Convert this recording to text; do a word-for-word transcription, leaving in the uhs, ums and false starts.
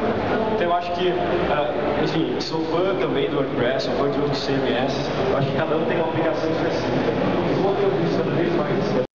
Então eu acho que, uh, enfim, sou fã também do WordPress, sou fã de outros C M S. Eu acho que cada um tem uma aplicação específica. Eu vou ter visto cada vez mais